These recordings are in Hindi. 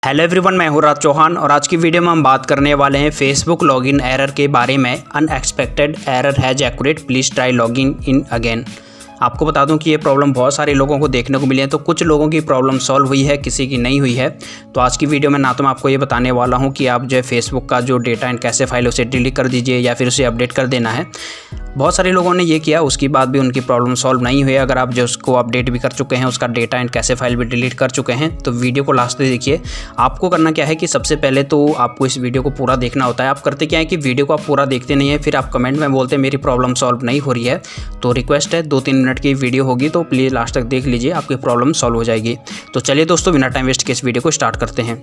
हेलो एवरीवन, मैं हूं राज चौहान और आज की वीडियो में हम बात करने वाले हैं फेसबुक लॉगिन एरर के बारे में। Unexpected error has occurred, please try login in again. आपको बता दूं कि ये प्रॉब्लम बहुत सारे लोगों को देखने को मिली है, तो कुछ लोगों की प्रॉब्लम सॉल्व हुई है, किसी की नहीं हुई है। तो आज की वीडियो में ना तो मैं आपको ये बताने वाला हूं कि आप जो है फेसबुक का जो डेटा एंड कैसे फाइल उसे डिलीट कर दीजिए या फिर उसे अपडेट कर देना है। बहुत सारे लोगों ने ये किया, उसके बाद भी उनकी प्रॉब्लम सॉल्व नहीं हुई। अगर आप जो उसको अपडेट भी कर चुके हैं, उसका डेटा एंड कैसे फाइल भी डिलीट कर चुके हैं, तो वीडियो को लास्ट तक देखिए। आपको करना क्या है कि सबसे पहले तो आपको इस वीडियो को पूरा देखना होता है। आप करते क्या है कि वीडियो को आप पूरा देखते नहीं है, फिर आप कमेंट में बोलते हैं मेरी प्रॉब्लम सॉल्व नहीं हो रही है। तो रिक्वेस्ट है, 2-3 मिनट की वीडियो होगी तो प्लीज़ लास्ट तक देख लीजिए, आपकी प्रॉब्लम सॉल्व हो जाएगी। तो चलिए दोस्तों, बिना टाइम वेस्ट के इस वीडियो को स्टार्ट करते हैं।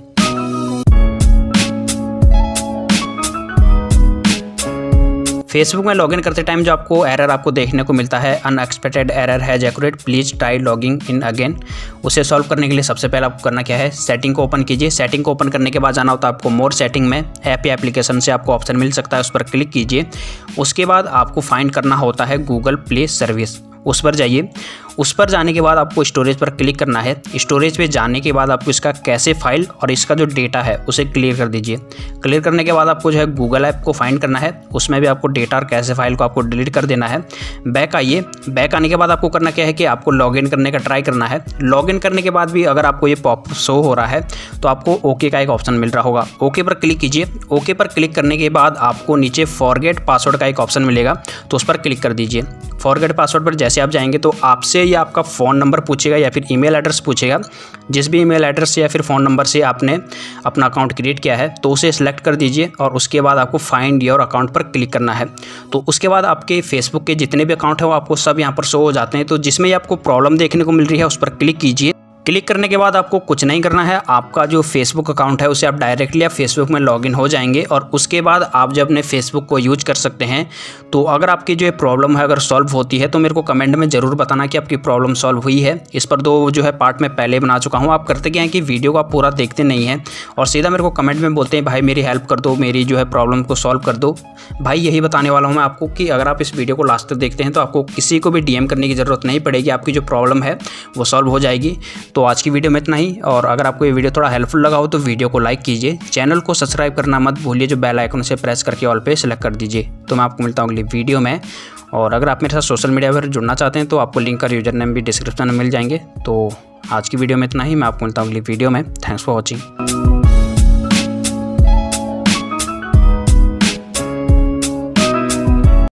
फेसबुक में लॉगिन करते टाइम जो आपको एरर आपको देखने को मिलता है, unexpected error has occurred, please try logging in again. उसे सॉल्व करने के लिए सबसे पहले आपको करना क्या है, सेटिंग को ओपन कीजिए। सेटिंग को ओपन करने के बाद जाना होता है आपको मोर सेटिंग में। ऐप या एप्लीकेशन से आपको ऑप्शन मिल सकता है, उस पर क्लिक कीजिए। उसके बाद आपको फाइंड करना होता है गूगल प्ले सर्विस, उस पर जाइए। उस पर जाने के बाद आपको स्टोरेज पर क्लिक करना है। स्टोरेज पे जाने के बाद आपको इसका कैसे फाइल और इसका जो डेटा है उसे क्लियर कर दीजिए। क्लियर करने के बाद आपको जो है गूगल ऐप को फाइंड करना है, उसमें भी आपको डेटा और कैसे फाइल को आपको डिलीट कर देना है। बैक आइए। बैक आने के बाद आपको करना क्या है कि आपको लॉगिन करने का ट्राई करना है। लॉगिन करने के बाद भी अगर आपको ये पॉप शो हो रहा है तो आपको ओके का एक ऑप्शन मिल रहा होगा, ओके पर क्लिक कीजिए। ओके पर क्लिक करने के बाद आपको नीचे फॉरगेट पासवर्ड का एक ऑप्शन मिलेगा, तो उस पर क्लिक कर दीजिए। फॉरगेट पासवर्ड पर जैसे आप जाएंगे तो आपसे या आपका फ़ोन नंबर पूछेगा या फिर ईमेल एड्रेस पूछेगा। जिस भी ईमेल एड्रेस से या फिर फ़ोन नंबर से आपने अपना अकाउंट क्रिएट किया है तो उसे सिलेक्ट कर दीजिए और उसके बाद आपको फाइंड योर अकाउंट पर क्लिक करना है। तो उसके बाद आपके फेसबुक के जितने भी अकाउंट है वो आपको सब यहाँ पर शो हो जाते हैं। तो जिसमें आपको प्रॉब्लम देखने को मिल रही है उस पर क्लिक कीजिए। क्लिक करने के बाद आपको कुछ नहीं करना है, आपका जो फेसबुक अकाउंट है उसे आप डायरेक्टली फेसबुक में लॉगिन हो जाएंगे और उसके बाद आप जब अपने फेसबुक को यूज कर सकते हैं। तो अगर आपकी जो प्रॉब्लम है अगर सॉल्व होती है तो मेरे को कमेंट में ज़रूर बताना कि आपकी प्रॉब्लम सॉल्व हुई है। इस पर 2 जो है पार्ट में पहले बना चुका हूँ। आप करते क्या है कि वीडियो को आप पूरा देखते नहीं हैं और सीधा मेरे को कमेंट में बोलते हैं भाई मेरी हेल्प कर दो, मेरी जो है प्रॉब्लम को सॉल्व कर दो। भाई यही बताने वाला हूँ मैं आपको कि अगर आप इस वीडियो को लास्ट तक देखते हैं तो आपको किसी को भी DM करने की ज़रूरत नहीं पड़ेगी, आपकी जो प्रॉब्लम है वो सॉल्व हो जाएगी। तो आज की वीडियो में नहीं, और अगर आपको ये वीडियो थोड़ा हेल्पफुल लगा हो तो वीडियो को लाइक कीजिए, चैनल को सब्सक्राइब करना मत भूलिए, जो बेल आइकन से प्रेस करके ऑल पे सेलेक्ट कर दीजिए। तो मैं आपको मिलता हूँ अगली वीडियो में। और अगर आप मेरे साथ सोशल मीडिया पर जुड़ना चाहते हैं तो आपको लिंक और यूजर नेम भी डिस्क्रिप्शन में मिल जाएंगे। तो आज की वीडियो में इतना ही, मैं आपको मिलता हूँ अगली वीडियो में। Thanks for watching.